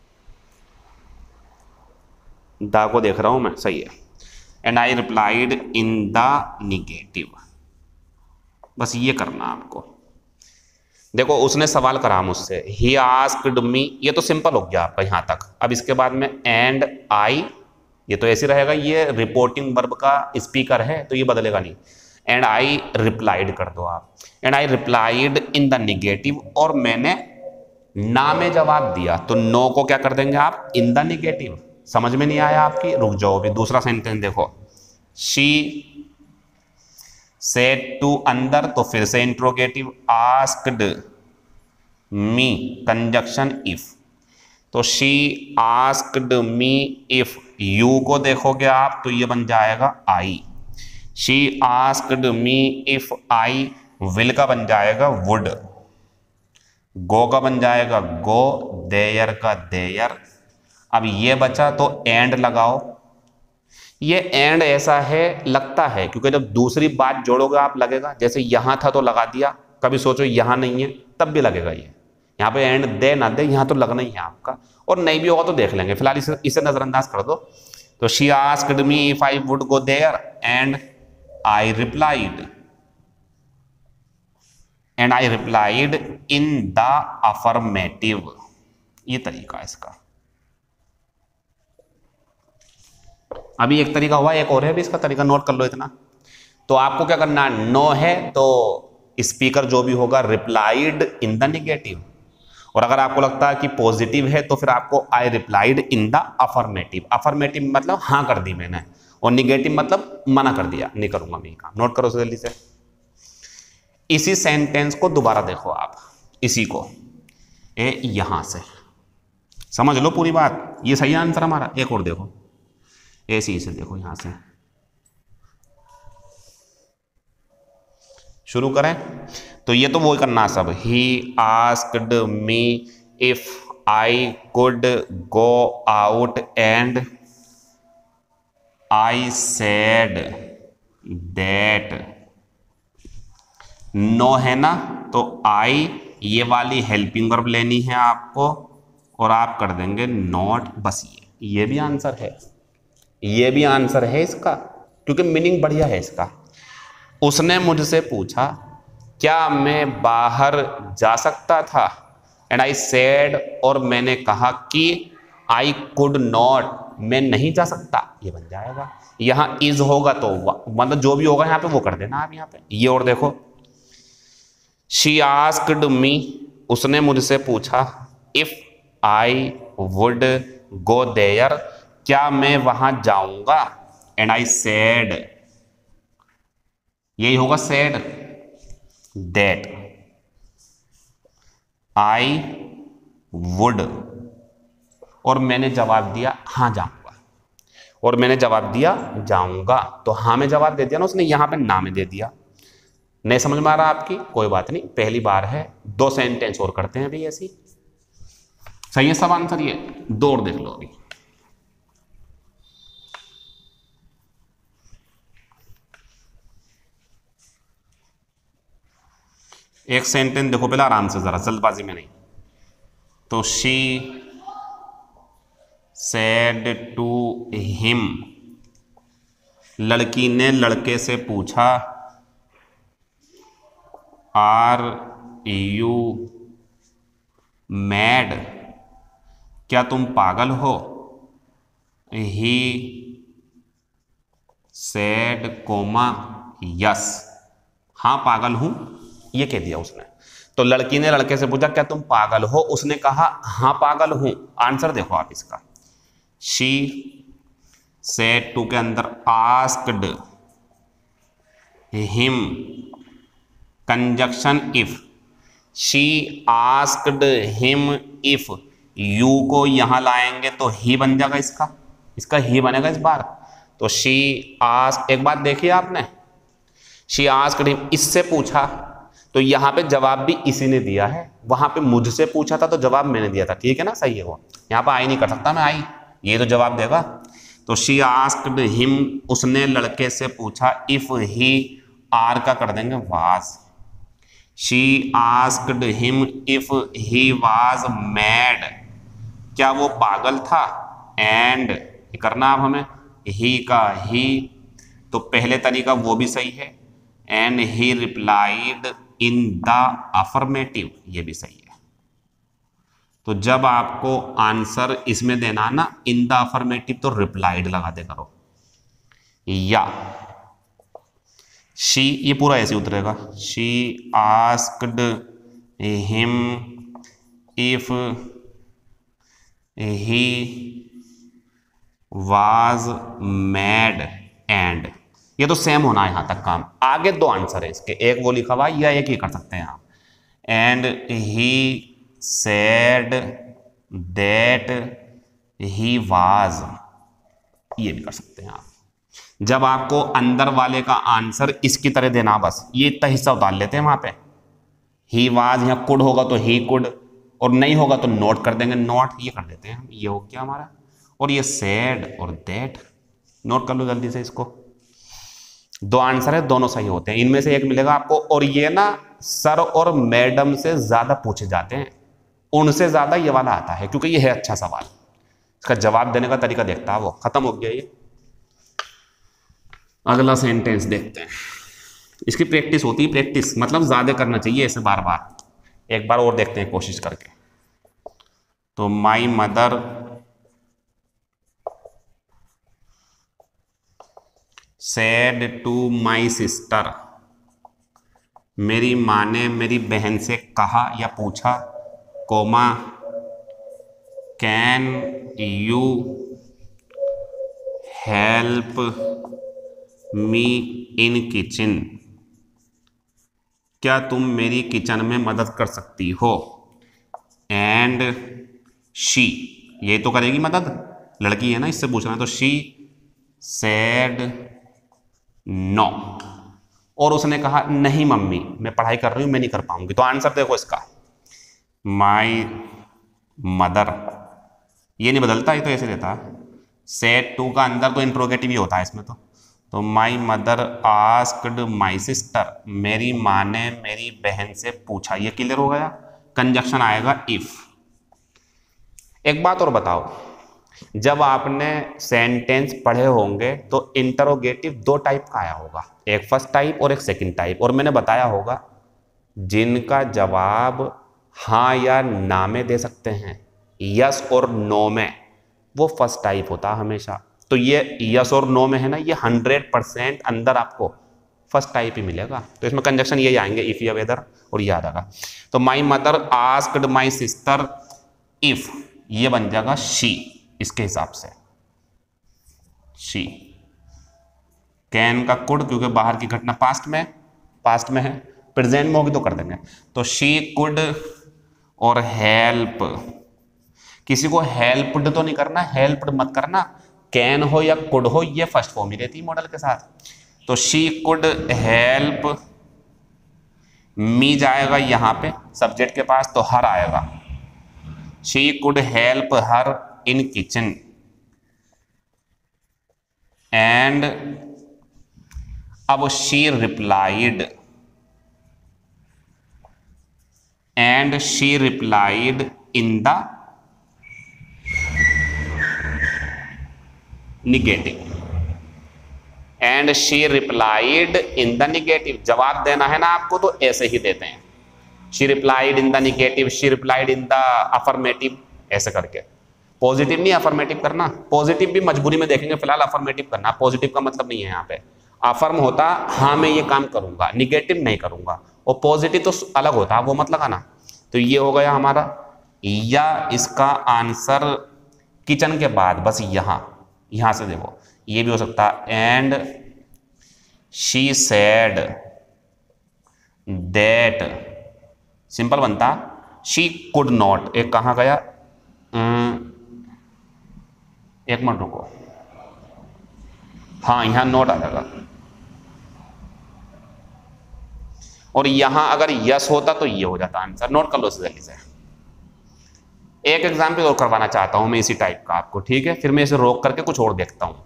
दा को देख रहा हूं मैं, सही है, and I replied in the negative, बस ये करना आपको। देखो उसने सवाल करा मुझसे, ही आस्क्ड मी, ये तो सिंपल हो गया आपका यहां तक। अब इसके बाद में एंड आई ये तो ऐसे रहेगा, ये रिपोर्टिंग वर्ब का स्पीकर है तो ये बदलेगा नहीं। एंड आई रिप्लाइड कर दो आप, and I replied in the negative, और मैंने ना में जवाब दिया, तो नो को क्या कर देंगे आप, इन द निगेटिव। समझ में नहीं आया आपकी, रुक जाओ भी, दूसरा सेंटेंस देखो, शी सेड टू अंदर, तो फिर से interrogative, asked me conjunction if, तो she asked me if, you को देखोगे आप तो ये बन जाएगा I, she asked me if I will का बन जाएगा वुड, गो का बन जाएगा गो, देयर का देयर। अब ये बचा तो एंड लगाओ। ये एंड ऐसा है, लगता है, क्योंकि जब दूसरी बात जोड़ोगे आप लगेगा, जैसे यहां था तो लगा दिया, कभी सोचो यहां नहीं है तब भी लगेगा। ये यहाँ पे एंड दे ना दे, यहाँ तो लगना ही है आपका, और नहीं भी होगा तो देख लेंगे, फिलहाल इसे नजरअंदाज कर दो। तो she asked me if I would go there and I replied, and I replied in the affirmative. ये तरीका है इसका। अभी एक तरीका हुआ, एक और है भी इसका तरीका, नोट कर लो इतना। तो आपको क्या करना, नो है तो स्पीकर जो भी होगा रिप्लाइड इन द निगेटिव, और अगर आपको लगता है कि पॉजिटिव है तो फिर आपको I replied in the affirmative. Affirmative मतलब हाँ कर दी मैंने, और निगेटिव मतलब मना कर दिया, नहीं करूंगा मैं ये काम। नोट करो जल्दी से। इसी सेंटेंस को दोबारा देखो आप, इसी को यहां से समझ लो पूरी बात, ये सही आंसर हमारा। एक और देखो, ऐसे इसे देखो, यहां से शुरू करें। तो ये तो वो करना सब, he asked me if I could go out and I said that, no है ना, तो आई ये वाली हेल्पिंग वर्ब लेनी है आपको, और आप कर देंगे नॉट, बस ये भी आंसर है, ये भी आंसर है इसका, क्योंकि मीनिंग बढ़िया है इसका। उसने मुझसे पूछा क्या मैं बाहर जा सकता था, एंड आई सेड, और मैंने कहा कि आई कुड नॉट, मैं नहीं जा सकता, ये बन जाएगा। यहां इज होगा तो मतलब जो भी होगा यहां पे वो कर देना आप यहां पे। ये और देखो, शी आस्क्ड मी, उसने मुझसे पूछा, if I would go there, क्या मैं वहां जाऊंगा, एंड आई सेड, यही होगा सेड, दैट आई वुड, और मैंने जवाब दिया हाँ जाऊंगा, और मैंने जवाब दिया जाऊंगा, तो हाँ में जवाब दे दिया ना उसने, यहां पे ना में दे दिया। नहीं समझ में आ रहा आपकी, कोई बात नहीं, पहली बार है। दो सेंटेंस और करते हैं अभी ऐसी, सही है सब आंसर। ये दो और देख लो अभी। एक सेंटेंस देखो पहले आराम से, जरा जल्दबाजी में नहीं। तो शी सेड टू हिम, लड़की ने लड़के से पूछा, आर यू मैड, क्या तुम पागल हो, ही सेड कोमा यस, हाँ पागल हूं, ये कह दिया उसने। तो लड़की ने लड़के से पूछा क्या तुम पागल हो, उसने कहा हाँ पागल हूं। आंसर देखो आप इसका, शी सेड टू के अंदर asked him conjunction if, she asked him if, you को यहां लाएंगे तो ही बन जाएगा इसका ही बनेगा इस बार। तो शी आस्क, एक बात देखिए आपने, शी आस्क्ड हिम, इससे पूछा, तो यहां पे जवाब भी इसी ने दिया है, वहां पे मुझसे पूछा था तो जवाब मैंने दिया था, ठीक है ना, सही है वो। यहां पे आई नहीं कर सकता मैं, आई ये तो जवाब देगा। तो शी आस्क्ड हिम, उसने लड़के से पूछा, इफ ही, आर का कर देंगे was, she asked him if he was mad, क्या वो पागल था, एंड करना आप हमें, ही का ही, तो पहले तरीका वो भी सही है, and he replied in the affirmative, ये भी सही है। तो जब आपको आंसर इसमें देना ना इन द अफर्मेटिव तो रिप्लाइड लगा दे करो, या शी, ये पूरा ऐसे उतरेगा, she asked him if he was mad and, ये तो सेम होना है यहां तक काम। आगे दो आंसर है इसके, एक वो लिखा हुआ या एक ही कर सकते हैं आप। And he said that he was, ये भी कर सकते हैं आप। जब आपको अंदर वाले का आंसर इसकी तरह देना, बस ये इतना हिस्सा उतार लेते हैं वहां पे। ही वाज, यहाँ कुड होगा तो ही कुड, और नहीं होगा तो नोट कर देंगे, नोट ये कर देते हैं हम, ये हो गया हमारा। और ये सैड और दैट नोट कर लो जल्दी से इसको। दो आंसर है, दोनों सही होते हैं, इनमें से एक मिलेगा आपको। और ये ना सर और मैडम से ज्यादा पूछे जाते हैं, उनसे ज्यादा ये वाला आता है, क्योंकि ये है अच्छा सवाल। इसका जवाब देने का तरीका देखता है वो। खत्म हो गया ये। अगला सेंटेंस देखते हैं। इसकी प्रैक्टिस होती है, प्रैक्टिस मतलब ज्यादा करना चाहिए ऐसे बार बार। एक बार और देखते हैं कोशिश करके। तो my mother said to my sister, मेरी माँ ने मेरी बहन से कहा या पूछा, comma can you help me in kitchen, क्या तुम मेरी किचन में मदद कर सकती हो। एंड शी, ये तो करेगी मदद, लड़की है ना, इससे पूछना है, तो शी सेड नो, और उसने कहा नहीं मम्मी मैं पढ़ाई कर रही हूं, मैं नहीं कर पाऊंगी। तो आंसर देखो इसका, माई मदर, ये नहीं बदलता, ये तो ऐसे रहता है। सेड टू का अंदर तो इंट्रोगेटिव ही होता है इसमें तो my mother asked my sister, मेरी माँ ने मेरी बहन से पूछा, ये क्लियर हो गया। कंजक्शन आएगा इफ। एक बात और बताओ, जब आपने सेंटेंस पढ़े होंगे तो इंटरोगेटिव दो टाइप का आया होगा, एक फर्स्ट टाइप और एक सेकंड टाइप, और मैंने बताया होगा जिनका जवाब हाँ या ना में दे सकते हैं, यस और नो में, वो फर्स्ट टाइप होता है हमेशा। तो ये यस और नो में है ना, ये 100% अंदर आपको फर्स्ट टाइप ही मिलेगा। तो इसमें कंजक्शन यही आएंगे, इफ या वेदर, और याद आएगा। तो my mother asked my sister if, ये बन जाएगा शी इसके हिसाब से, शी। कैन का कुड, क्योंकि बाहर की घटना पास्ट में है, प्रेजेंट में होगी तो कर देंगे। तो शी कुड और हेल्प, किसी को हेल्प्ड तो नहीं करना, हेल्प्ड मत करना। कैन हो या कुड हो, ये फर्स्ट फॉर्म ही रहती है मॉडल के साथ। तो शी कुड हेल्प मी जाएगा यहां पे सब्जेक्ट के पास, तो हर आएगा। She could help her in kitchen and, अब she replied, and she replied in the negative, and she replied in the negative. जवाब देना है ना आपको तो ऐसे ही देते हैं, she replied in the negative, she replied in the affirmative, ऐसे करके। पॉजिटिव नहीं अफर्मेटिव करना, पॉजिटिव भी मजबूरी में देखेंगे, फिलहाल अफर्मेटिव करना। पॉजिटिव का मतलब नहीं है यहाँ पे, अफर्म होता हाँ मैं ये काम करूंगा, निगेटिव नहीं करूंगा, और पॉजिटिव तो अलग होता, वो मत लगाना। तो ये हो गया हमारा, या इसका आंसर किचन के बाद बस यहां से देखो, ये भी हो सकता है। And she said that, simple बनता शी कुड नॉट, एक कहां गया, एक मिनट रुको, हाँ यहां नोट आ जाएगा, और यहां अगर यस होता तो ये हो जाता आंसर। नोट कर लो जल्दी से। एक एग्जाम्पल और करवाना चाहता हूं मैं इसी टाइप का आपको, ठीक है, फिर मैं इसे रोक करके कुछ और देखता हूं।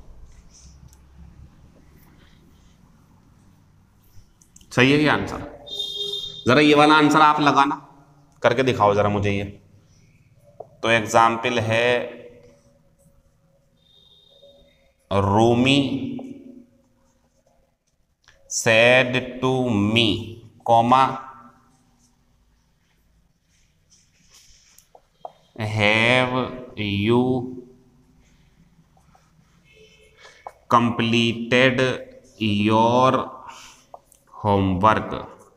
सही है ये आंसर? जरा ये वाला आंसर आप लगाना, करके दिखाओ जरा मुझे ये। तो एग्जाम्पल है, Rumi said to me, comma have you completed your homework,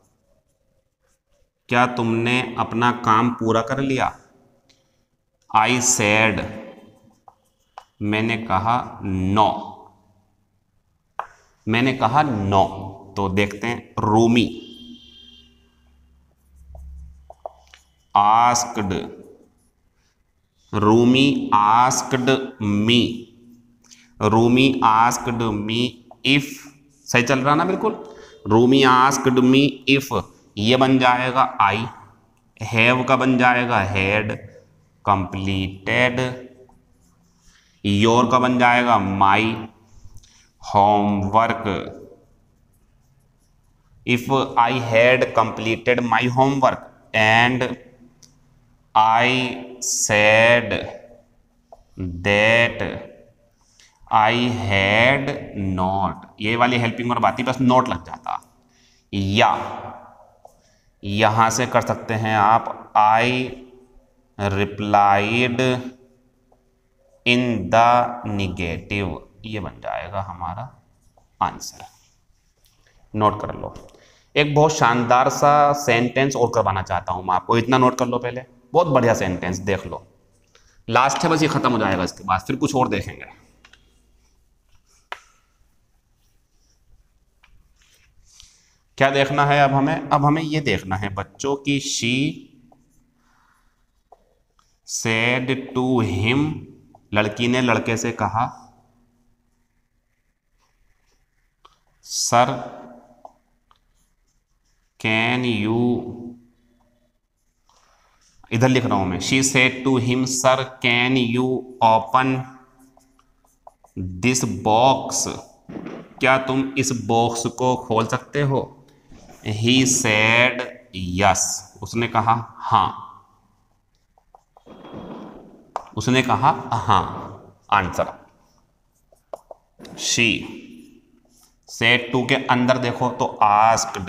क्या तुमने अपना काम पूरा कर लिया। आई सेड, मैंने कहा नो, मैंने कहा नो। तो देखते हैं Rumi, asked, Rumi asked me, Rumi asked me if, सही चल रहा ना बिल्कुल। रूमी आस्क्ड मी इफ, ये बन जाएगा आई, हैव का बन जाएगा हैड, कंप्लीटेड, योर का बन जाएगा my, homework, if I had completed my homework and I said that I had not, ये वाली हेल्पिंग वर्ब आती, बस नोट लग जाता। या यहां से कर सकते हैं आप I replied in the negative, ये बन जाएगा हमारा आंसर। नोट कर लो। एक बहुत शानदार सा सेंटेंस और करवाना चाहता हूं मैं आपको, इतना नोट कर लो पहले, बहुत बढ़िया सेंटेंस, देख लो, लास्ट है बस, ये खत्म हो जाएगा, इसके बाद फिर कुछ और देखेंगे। क्या देखना है अब हमें, अब हमें ये देखना है बच्चों की शी सेड टू हिम, लड़की ने लड़के से कहा सर कैन यू, इधर लिख रहा हूं मैं, she said to him sir can you open this box, क्या तुम इस बॉक्स को खोल सकते हो। ही सेड यस, उसने कहा हाँ, उसने कहा हाँ। आंसर शी सेड टू के अंदर देखो तो आस्क्ड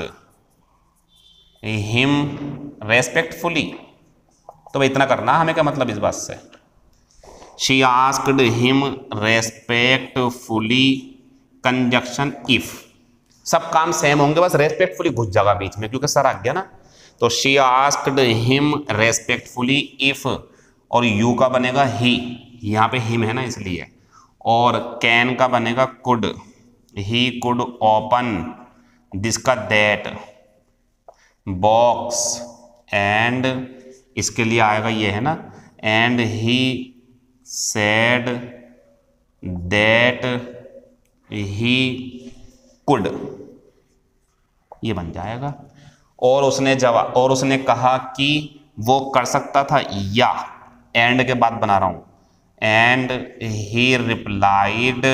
हिम रेस्पेक्टफुली, तो भाई इतना करना हमें, क्या मतलब इस बात से, she asked him respectfully, conjunction if, सब काम सेम होंगे, बस रेस्पेक्टफुली घुस जाएगा बीच में क्योंकि सर आ गया ना। तो she asked him respectfully if, और यू का बनेगा ही, यहाँ पे हिम है ना इसलिए, और कैन का बनेगा कुड, ही कुड ओपन, जिसका दैट, बॉक्स, एंड इसके लिए आएगा ये है ना, and he said that he could, ये बन जाएगा। और उसने जवाब, और उसने कहा कि वो कर सकता था, या एंड के बाद बना रहा हूं, and he replied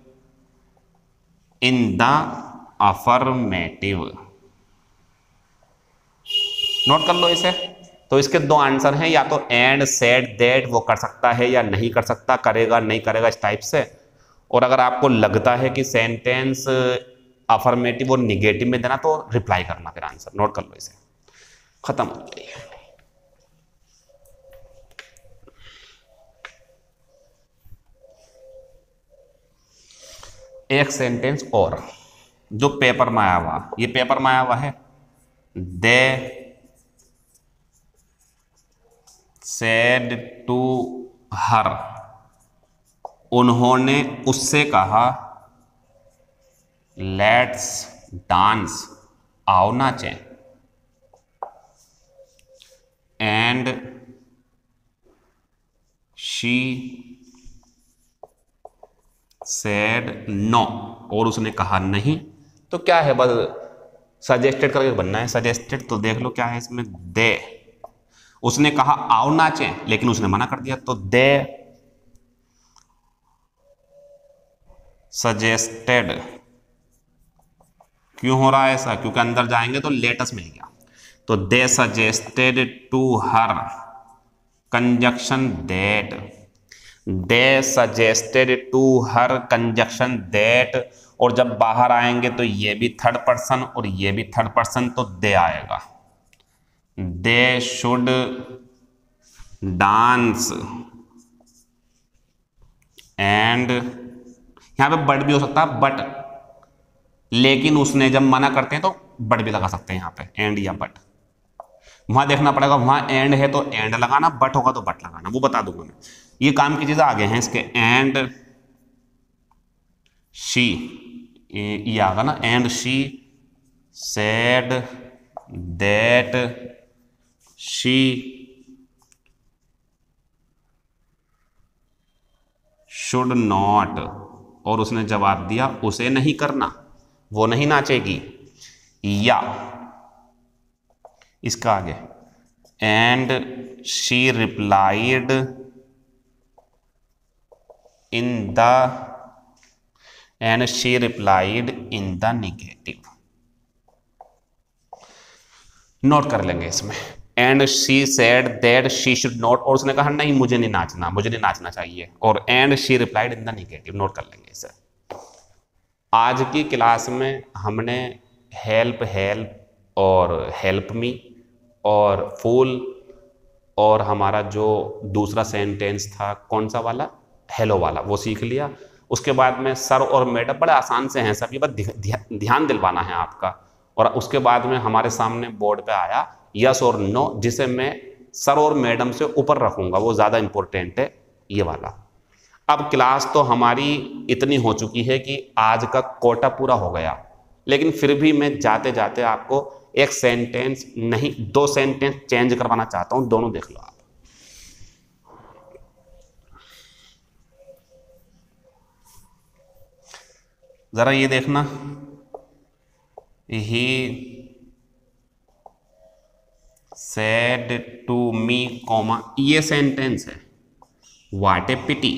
in the affirmative. Note कर लो इसे। तो इसके दो आंसर हैं, या तो एंड सेड दैट वो कर सकता है या नहीं कर सकता, करेगा नहीं करेगा, इस टाइप से। और अगर आपको लगता है कि सेंटेंस अफर्मेटिव और निगेटिव में देना तो रिप्लाई करना फिर आंसर। नोट कर लो इसे, खत्म हो गया। एक सेंटेंस और जो पेपर में आया हुआ, ये पेपर में आया हुआ है, दे सेड टू हर, उन्होंने उससे कहा, लेट्स डांस, आओ नाचें, एंड शी सेड नो, और उसने कहा नहीं। तो क्या है, बस सजेस्टेड करके बनना है, सजेस्टेड। तो देख लो क्या है इसमें, दे, उसने कहा आओ नाचें लेकिन उसने मना कर दिया, तो दे सजेस्टेड। क्यों हो रहा है ऐसा, क्योंकि अंदर जाएंगे तो लेटस मिल गया। तो they suggested to her, conjunction that, they suggested to her conjunction that, और जब बाहर आएंगे तो ये भी थर्ड पर्सन और ये भी थर्ड पर्सन, तो दे आएगा। दे शुड डांस एंड, यहां पे बट भी हो सकता है बट, लेकिन उसने जब मना करते हैं तो बट भी लगा सकते हैं यहां पे, एंड या बट। वहां देखना पड़ेगा, वहां एंड है तो एंड लगाना, बट होगा तो बट लगाना, वो बता दूंगा मैं। ये काम की चीजें आगे हैं इसके। एंड शी, ये आगा ना, and she said that she should not, और उसने जवाब दिया उसे नहीं करना, वो नहीं नाचेगी। या इसका आगे, and she replied in the, and she replied in the negative. Note कर लेंगे इसमें, and she said that she should not, और उसने कहा नहीं मुझे नहीं नाचना, मुझे नहीं नाचना चाहिए, और and she replied in the negative. Note कर लेंगे इसे। आज की क्लास में हमने हेल्प हेल्प और हेल्प मी और फूल और हमारा जो दूसरा सेंटेंस था कौन सा वाला, हेलो वाला, वो सीख लिया। उसके बाद में सर और मैडम बड़े आसान से हैं सब, ये बस ध्यान दिलवाना है आपका। और उसके बाद में हमारे सामने बोर्ड पे आया यस और नो, जिसे मैं सर और मैडम से ऊपर रखूंगा, वो ज़्यादा इंपॉर्टेंट है ये वाला। अब क्लास तो हमारी इतनी हो चुकी है कि आज का कोटा पूरा हो गया, लेकिन फिर भी मैं जाते जाते आपको एक सेंटेंस नहीं 2 सेंटेंस चेंज करवाना चाहता हूं, दोनों देख लो आप। जरा ये देखना, he said to me comma, ये सेंटेंस है, व्हाट ए पिटी,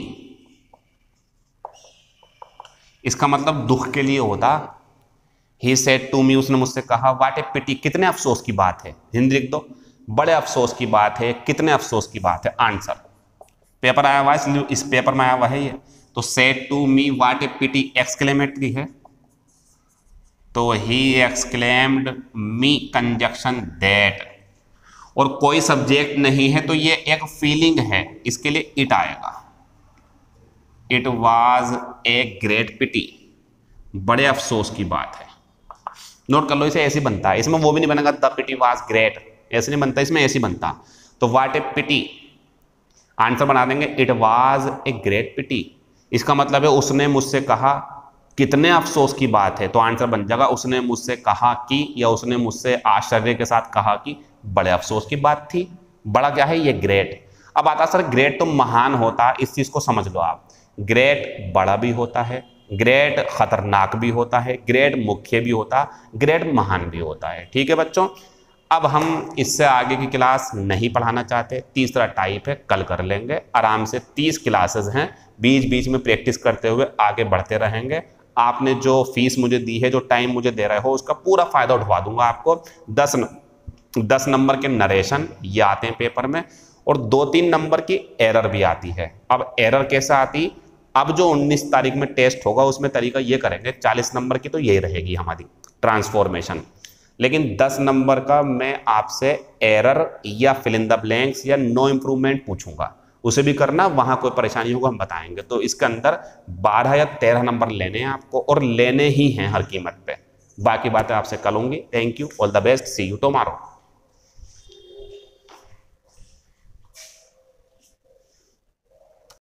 इसका मतलब दुख के लिए होता। ही सेड टू मी, उसने मुझसे कहा, व्हाट ए पिटी, कितने अफसोस की बात है, हिंदी लिख दो, बड़े अफसोस की बात है, कितने अफसोस की बात है। आंसर पेपर आया हुआ है, इसलिए इस पेपर में आया हुआ है ये। तो said to me what a pity exclamatory है, तो he exclaimed me conjunction that, और कोई सब्जेक्ट नहीं है तो ये एक फीलिंग है, इसके लिए इट आएगा। It was a great pity, बड़े अफसोस की बात है। नोट कर लो, इसे ऐसे बनता है, इसमें वो भी नहीं बनेगा द पिटी वाज ग्रेट, ऐसे नहीं बनता, इसमें ऐसे बनता। तो व्हाट ए पिटी, आंसर बना देंगे it was a great pity. इसका मतलब है उसने मुझसे कहा कितने अफसोस की बात है, तो आंसर बन जाएगा उसने मुझसे कहा कि, या उसने मुझसे आश्चर्य के साथ कहा कि बड़े अफसोस की बात थी। बड़ा क्या है, ये ग्रेट। अब आता सर ग्रेट तो महान होता, इस चीज को समझ लो आप। ग्रेट बड़ा भी होता है, ग्रेट खतरनाक भी होता है, ग्रेट मुख्य भी होता, ग्रेट महान भी होता है। ठीक है बच्चों, अब हम इससे आगे की क्लास नहीं पढ़ाना चाहते, तीसरा टाइप है, कल कर लेंगे आराम से। 30 क्लासेस हैं, बीच बीच में प्रैक्टिस करते हुए आगे बढ़ते रहेंगे। आपने जो फीस मुझे दी है, जो टाइम मुझे दे रहे हो, उसका पूरा फायदा उठवा दूंगा आपको। 10 नंबर के नरेशन ये आते हैं पेपर में, और 2-3 नंबर की एरर भी आती है। अब एरर कैसे आती, अब जो 19 तारीख में टेस्ट होगा उसमें तरीका ये करेंगे, 40 नंबर की तो यही रहेगी हमारी ट्रांसफॉर्मेशन, लेकिन 10 नंबर का मैं आपसे एरर या फिल इन द ब्लैंक्स या नो इम्प्रूवमेंट पूछूंगा, उसे भी करना, वहां कोई परेशानी होगा हम बताएंगे। तो इसके अंदर 12 या 13 नंबर लेने हैं आपको, और लेने ही हैं हर कीमत पे। बाकी बातें आपसे कल होंगी। Thank you, all the best, see you tomorrow.